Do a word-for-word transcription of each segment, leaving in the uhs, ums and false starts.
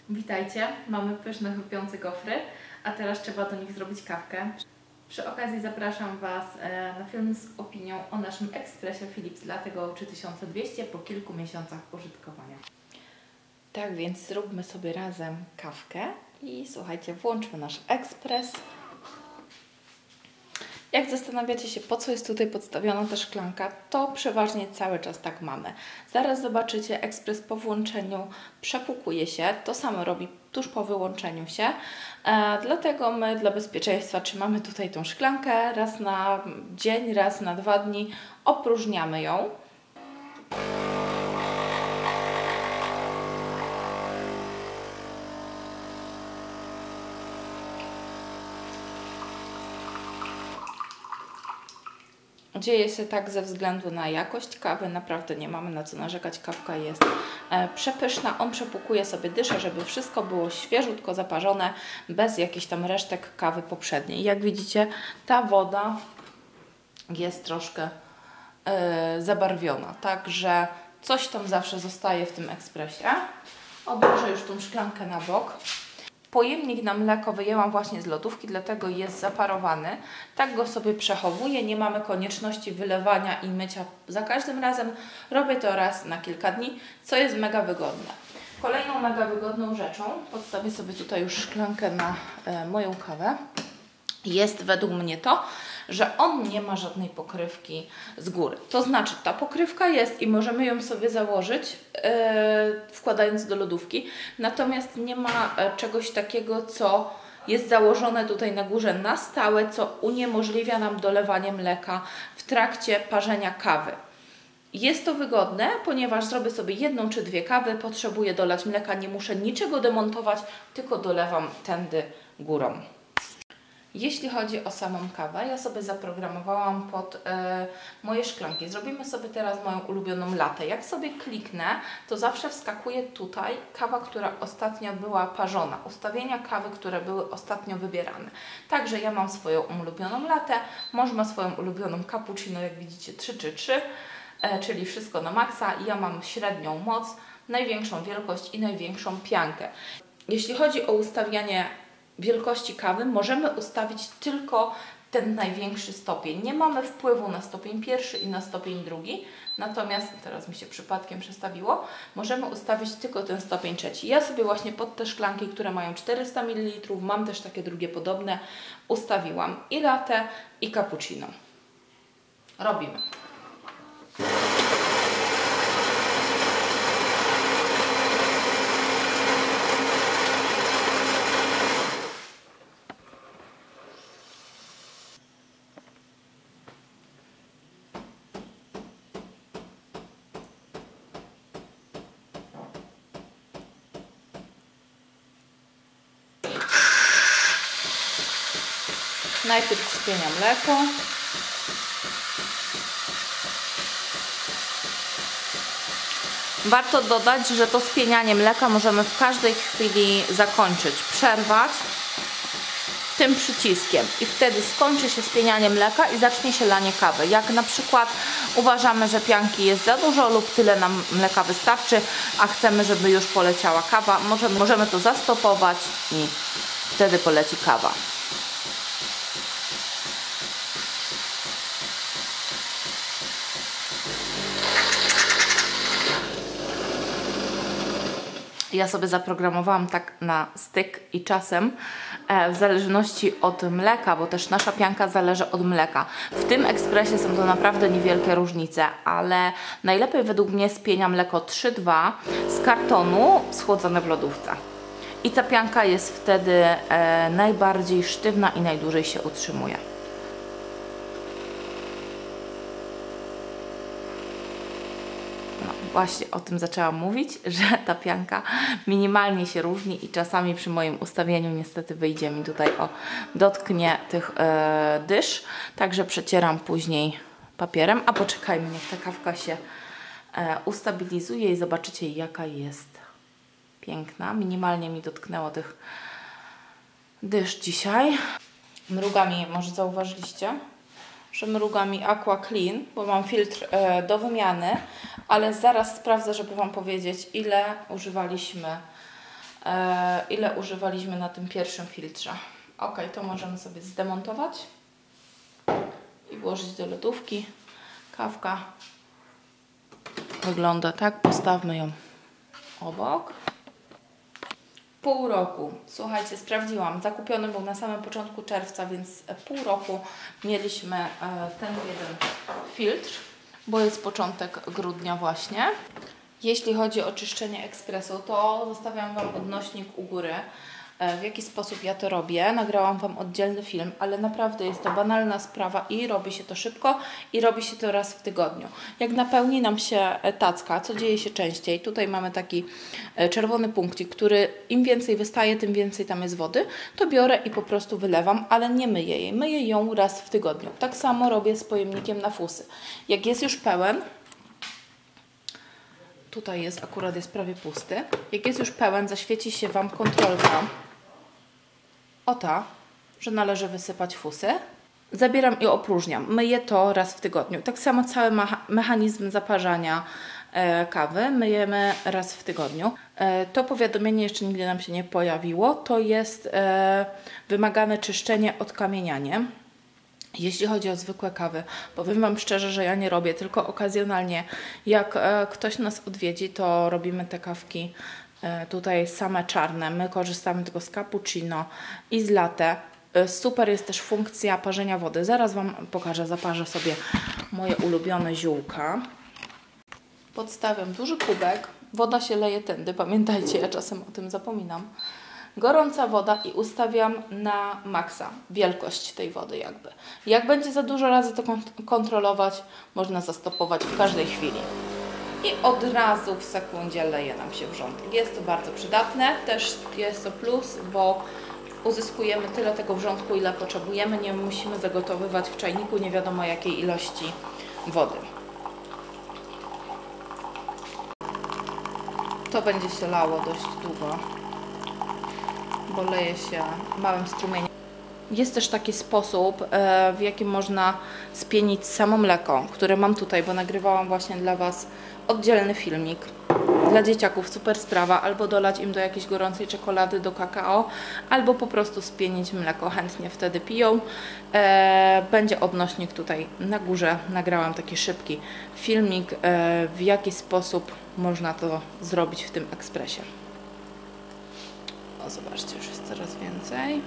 Witajcie, mamy pyszne, chrupiące gofry, a teraz trzeba do nich zrobić kawkę. Przy okazji zapraszam Was na film z opinią o naszym ekspresie Philips Latego trzy tysiące dwieście po kilku miesiącach użytkowania. Tak więc zróbmy sobie razem kawkę i słuchajcie, włączmy nasz ekspres. Jak zastanawiacie się, po co jest tutaj podstawiona ta szklanka, to przeważnie cały czas tak mamy. Zaraz zobaczycie, ekspres po włączeniu przepłukuje się, to samo robi tuż po wyłączeniu się. E, dlatego my dla bezpieczeństwa trzymamy tutaj tą szklankę, raz na dzień, raz na dwa dni opróżniamy ją. Dzieje się tak ze względu na jakość kawy, naprawdę nie mamy na co narzekać, kawka jest e, przepyszna, on przepłukuje sobie dyszę, żeby wszystko było świeżutko zaparzone, bez jakichś tam resztek kawy poprzedniej. Jak widzicie, ta woda jest troszkę e, zabarwiona, także coś tam zawsze zostaje w tym ekspresie. Odłożę już tą szklankę na bok. Pojemnik na mleko wyjęłam właśnie z lodówki, dlatego jest zaparowany. Tak go sobie przechowuję, nie mamy konieczności wylewania i mycia za każdym razem. Robię to raz na kilka dni, co jest mega wygodne. Kolejną mega wygodną rzeczą, podstawię sobie tutaj już szklankę na e, moją kawę, jest według mnie to, że on nie ma żadnej pokrywki z góry. To znaczy, ta pokrywka jest i możemy ją sobie założyć, yy, wkładając do lodówki, natomiast nie ma e, czegoś takiego, co jest założone tutaj na górze na stałe, co uniemożliwia nam dolewanie mleka w trakcie parzenia kawy. Jest to wygodne, ponieważ zrobię sobie jedną czy dwie kawy, potrzebuję dolać mleka, nie muszę niczego demontować, tylko dolewam tędy górą. Jeśli chodzi o samą kawę, ja sobie zaprogramowałam pod e, moje szklanki. Zrobimy sobie teraz moją ulubioną latę. Jak sobie kliknę, to zawsze wskakuje tutaj kawa, która ostatnio była parzona. Ustawienia kawy, które były ostatnio wybierane. Także ja mam swoją ulubioną latę, mąż ma swoją ulubioną cappuccino, jak widzicie trzy trzy trzy, e, czyli wszystko na maksa. Ja mam średnią moc, największą wielkość i największą piankę. Jeśli chodzi o ustawianie wielkości kawy, możemy ustawić tylko ten największy stopień. Nie mamy wpływu na stopień pierwszy i na stopień drugi, natomiast, teraz mi się przypadkiem przestawiło, możemy ustawić tylko ten stopień trzeci. Ja sobie właśnie pod te szklanki, które mają czterysta mililitrów, mam też takie drugie podobne, ustawiłam i latte, i cappuccino. Robimy. Najpierw wspienia mleko. Warto dodać, że to spienianie mleka możemy w każdej chwili zakończyć, przerwać tym przyciskiem i wtedy skończy się spienianie mleka i zacznie się lanie kawy. Jak na przykład uważamy, że pianki jest za dużo lub tyle nam mleka wystarczy, a chcemy, żeby już poleciała kawa, możemy, możemy to zastopować i wtedy poleci kawa. Ja sobie zaprogramowałam tak na styk i czasem e, w zależności od mleka, bo też nasza pianka zależy od mleka. W tym ekspresie są to naprawdę niewielkie różnice, ale najlepiej według mnie spienia mleko trzy dwa z kartonu schłodzone w lodówce. I ta pianka jest wtedy e, najbardziej sztywna i najdłużej się utrzymuje. Właśnie o tym zaczęłam mówić, że ta pianka minimalnie się różni i czasami przy moim ustawieniu niestety wyjdzie mi tutaj, o, dotknie tych e, dysz, także przecieram później papierem, a poczekajmy, niech ta kawka się e, ustabilizuje i zobaczycie, jaka jest piękna. Minimalnie mi dotknęło tych dysz dzisiaj. Mruga mi, może zauważyliście, że mruga mi Aqua Clean, bo mam filtr e, do wymiany, ale zaraz sprawdzę, żeby Wam powiedzieć, ile używaliśmy e, ile używaliśmy na tym pierwszym filtrze. Ok, to możemy sobie zdemontować i włożyć do lodówki. Kawka wygląda tak, postawmy ją obok. Pół roku. Słuchajcie, sprawdziłam. Zakupiony był na samym początku czerwca, więc pół roku mieliśmy e, ten jeden filtr, bo jest początek grudnia właśnie. Jeśli chodzi o czyszczenie ekspresu, to zostawiam Wam odnośnik u góry, w jaki sposób ja to robię. Nagrałam Wam oddzielny film, ale naprawdę jest to banalna sprawa i robi się to szybko i robi się to raz w tygodniu. Jak napełni nam się tacka, co dzieje się częściej, tutaj mamy taki czerwony punkcik, który im więcej wystaje, tym więcej tam jest wody, to biorę i po prostu wylewam, ale nie myję jej. Myję ją raz w tygodniu. Tak samo robię z pojemnikiem na fusy. Jak jest już pełen, tutaj jest, akurat jest prawie pusty. Jak jest już pełen, zaświeci się Wam kontrolka o ta, że należy wysypać fusy. Zabieram i opróżniam. Myję to raz w tygodniu. Tak samo cały mechanizm zaparzania e, kawy myjemy raz w tygodniu. E, to powiadomienie jeszcze nigdy nam się nie pojawiło. To jest e, wymagane czyszczenie, odkamienianie. Jeśli chodzi o zwykłe kawy, powiem Wam szczerze, że ja nie robię, tylko okazjonalnie jak e, ktoś nas odwiedzi, to robimy te kawki e, tutaj same czarne. My korzystamy tylko z cappuccino i z latte. E, super jest też funkcja parzenia wody. Zaraz Wam pokażę, zaparzę sobie moje ulubione ziółka. Podstawiam duży kubek, woda się leje tędy, pamiętajcie, ja czasem o tym zapominam. Gorąca woda i ustawiam na maksa wielkość tej wody jakby. Jak będzie za dużo razy to kontrolować, można zastopować w każdej chwili. I od razu w sekundzie leje nam się wrzątek. Jest to bardzo przydatne, też jest to plus, bo uzyskujemy tyle tego wrzątku, ile potrzebujemy. Nie musimy zagotowywać w czajniku nie wiadomo jakiej ilości wody. To będzie się lało dość długo, bo leje się małym strumieniem. Jest też taki sposób, w jaki można spienić samo mleko, które mam tutaj, bo nagrywałam właśnie dla Was oddzielny filmik. Dla dzieciaków super sprawa, albo dolać im do jakiejś gorącej czekolady, do kakao, albo po prostu spienić mleko, chętnie wtedy piją. Będzie odnośnik tutaj na górze, nagrałam taki szybki filmik, w jaki sposób można to zrobić w tym ekspresie. O, zobaczcie, już jest coraz więcej.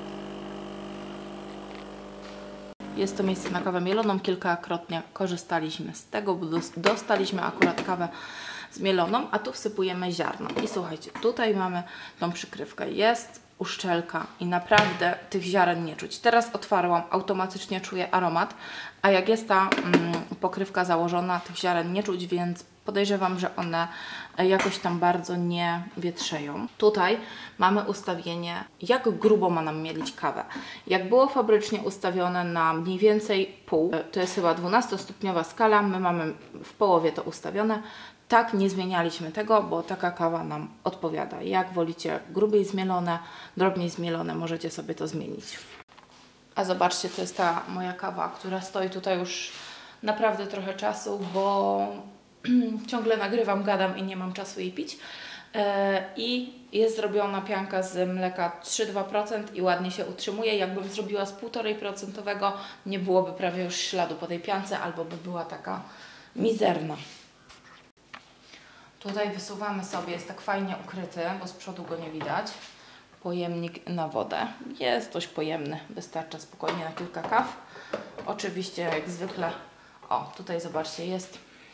Jest to miejsce na kawę mieloną. Kilkakrotnie korzystaliśmy z tego, bo dostaliśmy akurat kawę zmieloną, a tu wsypujemy ziarno. I słuchajcie, tutaj mamy tą przykrywkę. Jest uszczelka i naprawdę tych ziaren nie czuć. Teraz otwarłam, automatycznie czuję aromat, a jak jest ta mm, pokrywka założona, tych ziaren nie czuć, więc podejrzewam, że one jakoś tam bardzo nie wietrzeją. Tutaj mamy ustawienie, jak grubo ma nam mielić kawę. Jak było fabrycznie ustawione na mniej więcej pół, to jest chyba dwunastostopniowa skala, my mamy w połowie to ustawione. Tak, nie zmienialiśmy tego, bo taka kawa nam odpowiada. Jak wolicie grubiej zmielone, drobniej zmielone, możecie sobie to zmienić. A zobaczcie, to jest ta moja kawa, która stoi tutaj już naprawdę trochę czasu, bo ciągle nagrywam, gadam i nie mam czasu jej pić. Yy, I jest zrobiona pianka z mleka trzy przecinek dwa procent i ładnie się utrzymuje. Jakbym zrobiła z półtora procent, nie byłoby prawie już śladu po tej piance, albo by była taka mizerna. Tutaj wysuwamy sobie, jest tak fajnie ukryty, bo z przodu go nie widać. Pojemnik na wodę. Jest dość pojemny, wystarcza spokojnie na kilka kaw. Oczywiście jak zwykle, o tutaj zobaczcie, jest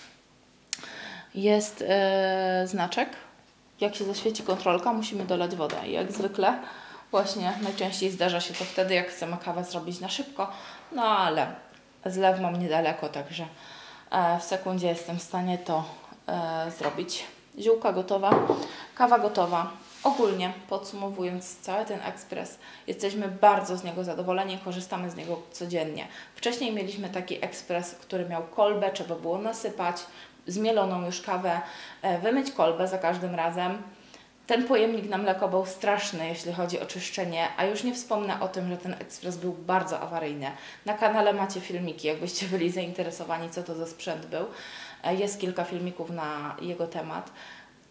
Jest yy, znaczek. Jak się zaświeci kontrolka, musimy dolać wodę. I jak zwykle, właśnie najczęściej zdarza się to wtedy, jak chcemy kawę zrobić na szybko. No ale zlew mam niedaleko, także e, w sekundzie jestem w stanie to e, zrobić. Ziółka gotowa, kawa gotowa. Ogólnie podsumowując cały ten ekspres, jesteśmy bardzo z niego zadowoleni, korzystamy z niego codziennie. Wcześniej mieliśmy taki ekspres, który miał kolbę, trzeba było nasypać zmieloną już kawę, wymyć kolbę za każdym razem. Ten pojemnik na mleko był straszny, jeśli chodzi o czyszczenie, a już nie wspomnę o tym, że ten ekspres był bardzo awaryjny. Na kanale macie filmiki, jakbyście byli zainteresowani, co to za sprzęt był. Jest kilka filmików na jego temat.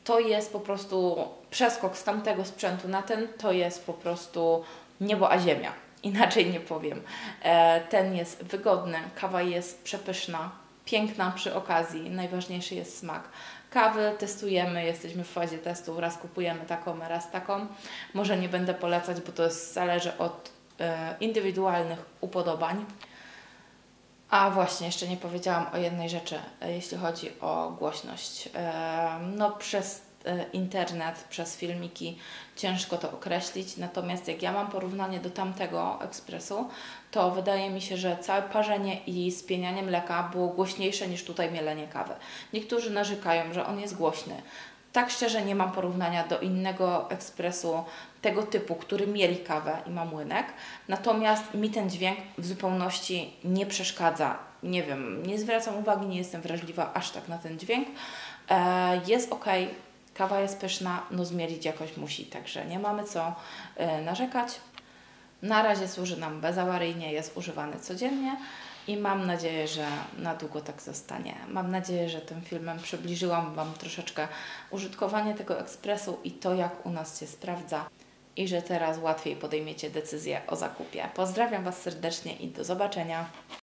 to jest po prostu przeskok z tamtego sprzętu na ten, to jest po prostu niebo a ziemia. Inaczej nie powiem. E, ten jest wygodny, kawa jest przepyszna, piękna przy okazji, najważniejszy jest smak. Kawy testujemy, jesteśmy w fazie testów, raz kupujemy taką, raz taką. Może nie będę polecać, bo to jest, zależy od e, indywidualnych upodobań. A właśnie, jeszcze nie powiedziałam o jednej rzeczy, e, jeśli chodzi o głośność. E, no przez e, internet, przez filmiki ciężko to określić, natomiast jak ja mam porównanie do tamtego ekspresu, to wydaje mi się, że całe parzenie i spienianie mleka było głośniejsze niż tutaj mielenie kawy. Niektórzy narzekają, że on jest głośny. Tak szczerze nie mam porównania do innego ekspresu tego typu, który mieli kawę i ma młynek. Natomiast mi ten dźwięk w zupełności nie przeszkadza. Nie wiem, nie zwracam uwagi, nie jestem wrażliwa aż tak na ten dźwięk. E, jest ok, kawa jest pyszna, no zmielić jakoś musi, także nie mamy co e, narzekać. Na razie służy nam bezawaryjnie, jest używany codziennie i mam nadzieję, że na długo tak zostanie. Mam nadzieję, że tym filmem przybliżyłam Wam troszeczkę użytkowanie tego ekspresu i to, jak u nas się sprawdza i że teraz łatwiej podejmiecie decyzję o zakupie. Pozdrawiam Was serdecznie i do zobaczenia.